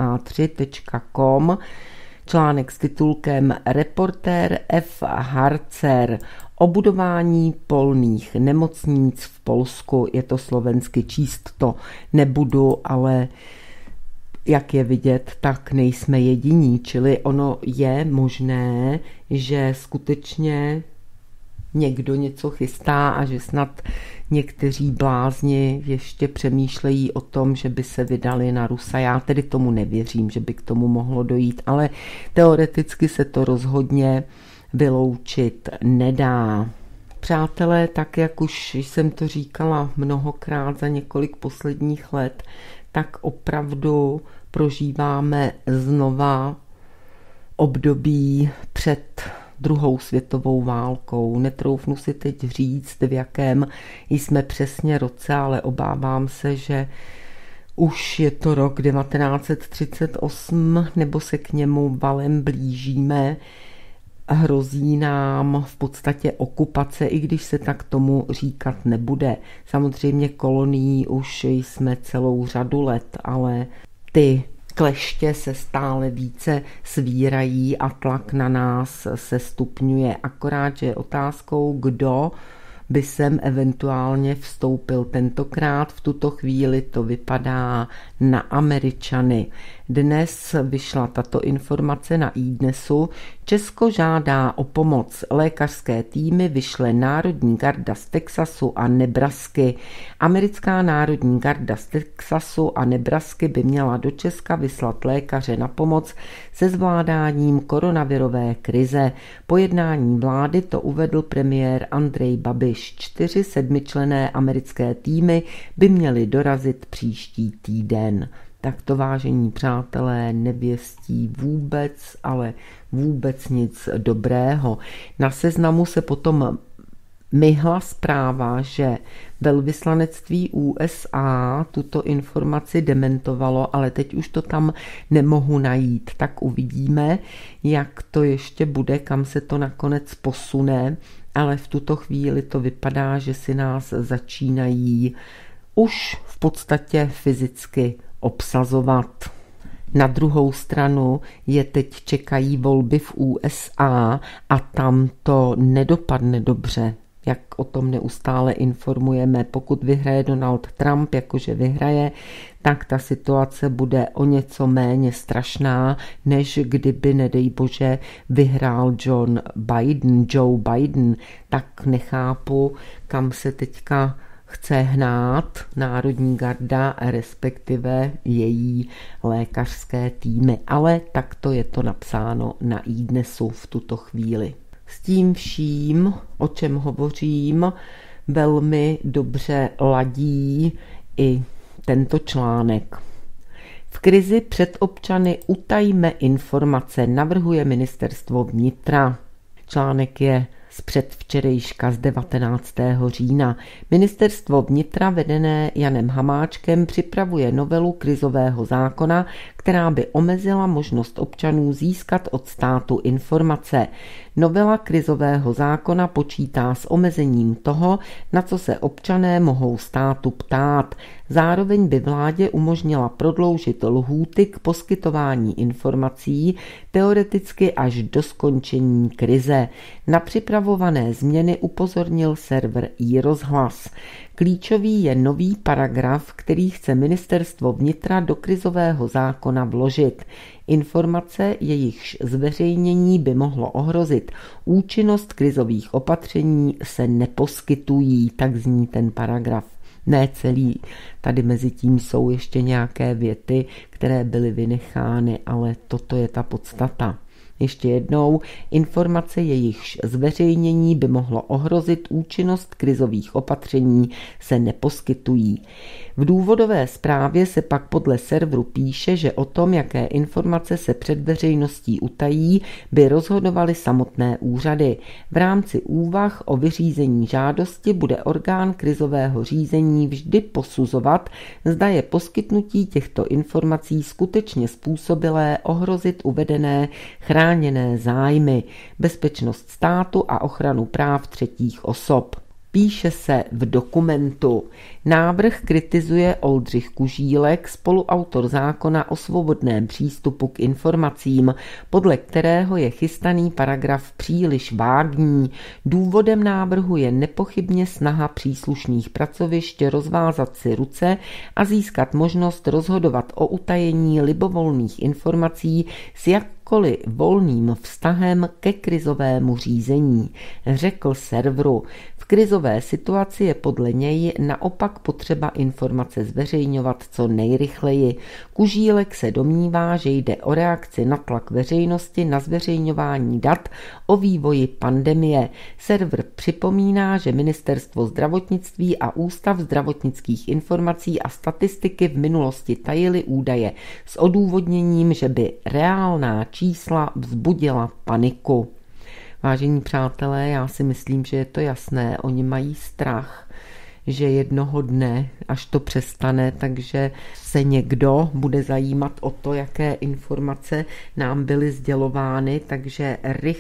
ta3.com. Článek s titulkem Reportér F. Harcer o budování polních nemocnic v Polsku. Je to slovensky, číst to nebudu, ale jak je vidět, tak nejsme jediní. Čili ono je možné, že skutečně někdo něco chystá a že snad někteří blázni ještě přemýšlejí o tom, že by se vydali na Rusa. Já tedy tomu nevěřím, že by k tomu mohlo dojít, ale teoreticky se to rozhodně vyloučit nedá. Přátelé, tak jak už jsem to říkala mnohokrát za několik posledních let, tak opravdu prožíváme znova období před druhou světovou válkou. Netroufnu si teď říct, v jakém jsme přesně roce, ale obávám se, že Už je to rok 1938, nebo se k němu valem blížíme. Hrozí nám v podstatě okupace, i když se tak tomu říkat nebude. Samozřejmě kolonií už jsme celou řadu let, ale ty kleště se stále více svírají a tlak na nás se stupňuje. Akorát, že je otázkou, kdo by sem eventuálně vstoupil tentokrát. V tuto chvíli to vypadá na Američany. Dnes vyšla tato informace na iDnesu. Česko žádá o pomoc. Lékařské týmy vyšle Národní garda z Texasu a Nebrasky. Americká Národní garda z Texasu a Nebrasky by měla do Česka vyslat lékaře na pomoc se zvládáním koronavirové krize. Po jednání vlády to uvedl premiér Andrej Babiš. 4 sedmičlenné americké týmy by měly dorazit příští týden. Tak to, vážení přátelé, nevěstí vůbec, ale vůbec nic dobrého. Na Seznamu se potom myhla zpráva, že velvyslanectví USA tuto informaci dementovalo, ale teď už to tam nemohu najít. Tak uvidíme, jak to ještě bude, kam se to nakonec posune, ale v tuto chvíli to vypadá, že si nás začínají už v podstatě fyzicky obsazovat. Na druhou stranu je teď čekají volby v USA a tam to nedopadne dobře. Jak o tom neustále informujeme, pokud vyhraje Donald Trump, jakože vyhraje, tak ta situace bude o něco méně strašná, než kdyby, nedej bože, vyhrál Joe Biden. Tak nechápu, kam se teďka chce hnát Národní garda, respektive její lékařské týmy. Ale takto je to napsáno na iDnesu v tuto chvíli. S tím vším, o čem hovořím, velmi dobře ladí i tento článek. V krizi před občany utajme informace, navrhuje ministerstvo vnitra. Článek je z předvčerejška z 19. října. Ministerstvo vnitra vedené Janem Hamáčkem připravuje novelu krizového zákona, která by omezila možnost občanů získat od státu informace. Novela krizového zákona počítá s omezením toho, na co se občané mohou státu ptát. Zároveň by vládě umožnila prodloužit lhůty k poskytování informací teoreticky až do skončení krize. Na připravované změny upozornil server iRozhlas. Klíčový je nový paragraf, který chce ministerstvo vnitra do krizového zákona vložit. Informace, jejichž zveřejnění by mohlo ohrozit účinnost krizových opatření, se neposkytují, tak zní ten paragraf. Ne celý, tady mezi tím jsou ještě nějaké věty, které byly vynechány, ale toto je ta podstata. Ještě jednou, informace, jejichž zveřejnění by mohlo ohrozit účinnost krizových opatření, se neposkytují. V důvodové zprávě se pak podle serveru píše, že o tom, jaké informace se před veřejností utají, by rozhodovaly samotné úřady. V rámci úvah o vyřízení žádosti bude orgán krizového řízení vždy posuzovat, zda je poskytnutí těchto informací skutečně způsobilé ohrozit uvedené chráněné zájmy, bezpečnost státu a ochranu práv třetích osob. Píše se v dokumentu. Návrh kritizuje Oldřich Kužílek, spoluautor zákona o svobodném přístupu k informacím, podle kterého je chystaný paragraf příliš vágní. Důvodem návrhu je nepochybně snaha příslušných pracovišť rozvázat si ruce a získat možnost rozhodovat o utajení libovolných informací s jakkoliv volným vztahem ke krizovému řízení, řekl serveru. V krizové situaci je podle něj naopak potřeba informace zveřejňovat co nejrychleji. Kužílek se domnívá, že jde o reakci na tlak veřejnosti na zveřejňování dat o vývoji pandemie. Server připomíná, že Ministerstvo zdravotnictví a Ústav zdravotnických informací a statistiky v minulosti tajily údaje s odůvodněním, že by reálná čísla vzbudila paniku. Vážení přátelé, já si myslím, že je to jasné, oni mají strach, že jednoho dne, až to přestane, takže se někdo bude zajímat o to, jaké informace nám byly sdělovány, takže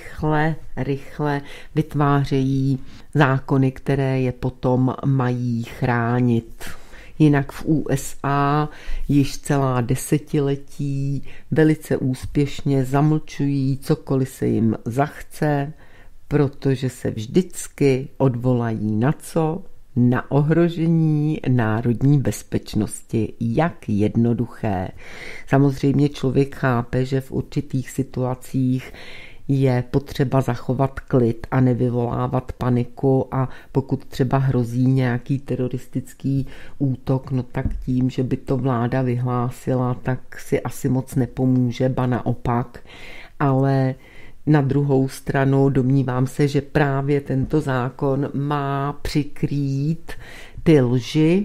rychle vytvářejí zákony, které je potom mají chránit. Jinak v USA již celá desetiletí velice úspěšně zamlčují cokoliv se jim zachce, protože se vždycky odvolají na co? Na ohrožení národní bezpečnosti. Jak jednoduché. Samozřejmě člověk chápe, že v určitých situacích je potřeba zachovat klid a nevyvolávat paniku, a pokud třeba hrozí nějaký teroristický útok, no tak tím, že by to vláda vyhlásila, tak si asi moc nepomůže, ba naopak. Ale na druhou stranu domnívám se, že právě tento zákon má přikrýt ty lži,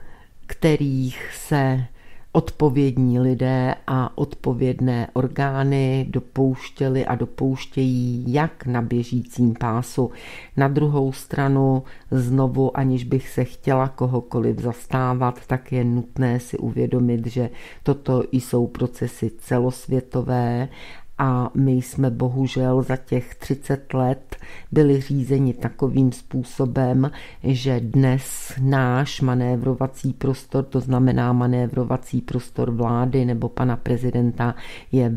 kterých se odpovědní lidé a odpovědné orgány dopouštěli a dopouštějí jak na běžícím pásu. Na druhou stranu znovu, aniž bych se chtěla kohokoliv zastávat, tak je nutné si uvědomit, že toto jsou procesy celosvětové a my jsme bohužel za těch 30 let byli řízeni takovým způsobem, že dnes náš manévrovací prostor, to znamená manévrovací prostor vlády nebo pana prezidenta, je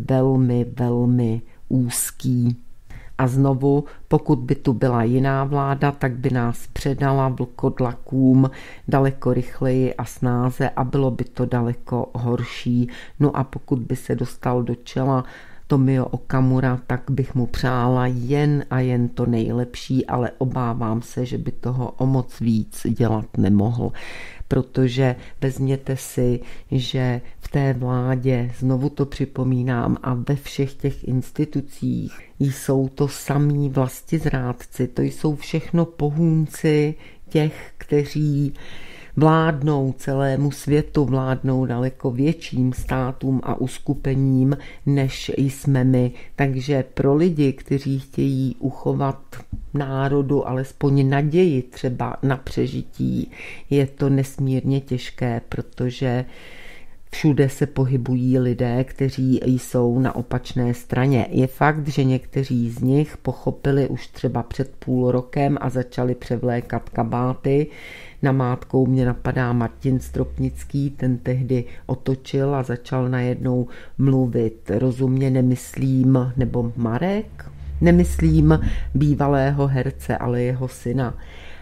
velmi úzký. A znovu, pokud by tu byla jiná vláda, tak by nás předala vlkodlakům daleko rychleji a snáze a bylo by to daleko horší. No a pokud by se dostal do čela Tomio Okamura, tak bych mu přála jen a jen to nejlepší, ale obávám se, že by toho o moc víc dělat nemohl. Protože vezměte si, že v té vládě, znovu to připomínám, a ve všech těch institucích jsou to samí vlastizrádci, to jsou všechno pohůnci těch, kteří vládnou celému světu, vládnou daleko větším státům a uskupením, než jsme my. Takže pro lidi, kteří chtějí uchovat národu alespoň naději třeba na přežití, je to nesmírně těžké, protože všude se pohybují lidé, kteří jsou na opačné straně. Je fakt, že někteří z nich pochopili už třeba před půl rokem a začali převlékat kabáty. Namátkou mě napadá Martin Stropnický, ten tehdy otočil a začal najednou mluvit rozumně, nemyslím, nebo Marek? Nemyslím bývalého herce, ale jeho syna.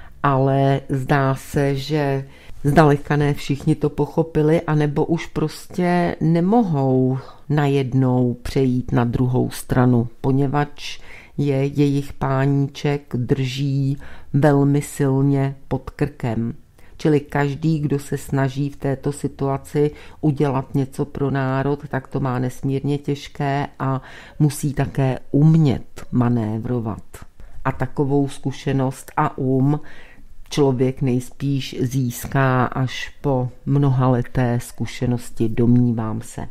Ale zdá se, že zdaleka ne všichni to pochopili, anebo už prostě nemohou najednou přejít na druhou stranu, poněvadž je jejich páníček drží velmi silně pod krkem. Čili každý, kdo se snaží v této situaci udělat něco pro národ, tak to má nesmírně těžké a musí také umět manévrovat. A takovou zkušenost a člověk nejspíš získá až po mnohaleté zkušenosti, domnívám se.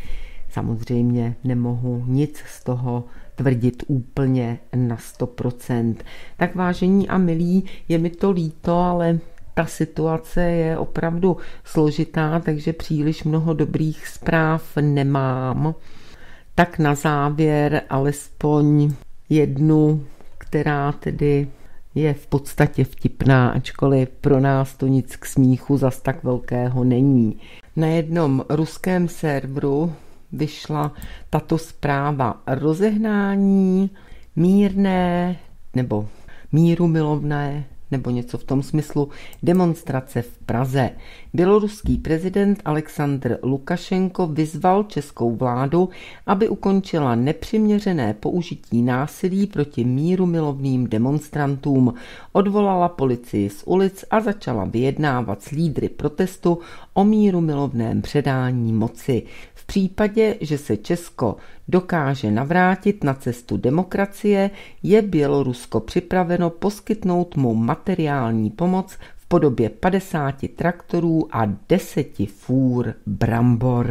Samozřejmě nemohu nic z toho tvrdit úplně na 100%. Tak vážení a milí, je mi to líto, ale ta situace je opravdu složitá, takže příliš mnoho dobrých zpráv nemám. Tak na závěr alespoň jednu, která tedy je v podstatě vtipná, ačkoliv pro nás to nic k smíchu zas tak velkého není. Na jednom ruském serveru vyšla tato zpráva: rozehnání mírné nebo mírumilovné nebo něco v tom smyslu demonstrace v Praze. Běloruský prezident Alexandr Lukašenko vyzval českou vládu, aby ukončila nepřiměřené použití násilí proti mírumilovným demonstrantům, odvolala policii z ulic a začala vyjednávat s lídry protestu o mírumilovném předání moci. V případě, že se Česko dokáže navrátit na cestu demokracie, je Bělorusko připraveno poskytnout mu materiální pomoc v podobě 50 traktorů a 10 fůr brambor.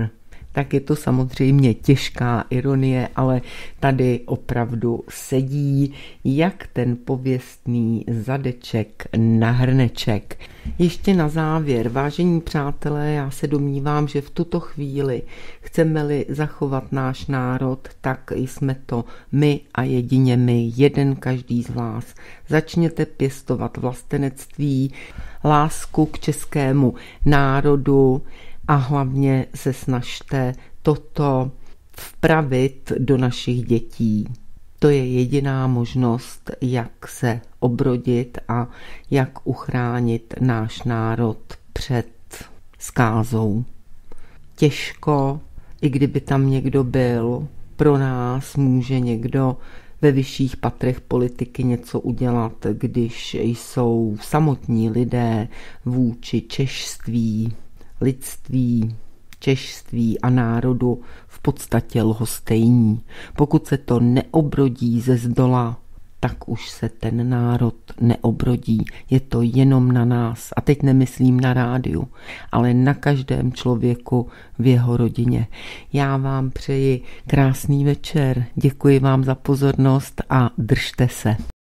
tak je to samozřejmě těžká ironie, ale tady opravdu sedí jak ten pověstný zadeček na hrneček. Ještě na závěr, vážení přátelé, já se domnívám, že v tuto chvíli chceme-li zachovat náš národ, tak jsme to my a jedině my, jeden každý z vás. Začněte pěstovat vlastenectví, lásku k českému národu a hlavně se snažte toto vpravit do našich dětí. To je jediná možnost, jak se obrodit a jak uchránit náš národ před zkázou. Těžko, i kdyby tam někdo byl, pro nás může někdo ve vyšších patrech politiky něco udělat, když jsou samotní lidé vůči češství, lidství, češství a národu v podstatě lhostejní. Pokud se to neobrodí ze zdola, tak už se ten národ neobrodí. Je to jenom na nás. A teď nemyslím na rádiu, ale na každém člověku v jeho rodině. Já vám přeji krásný večer, děkuji vám za pozornost a držte se.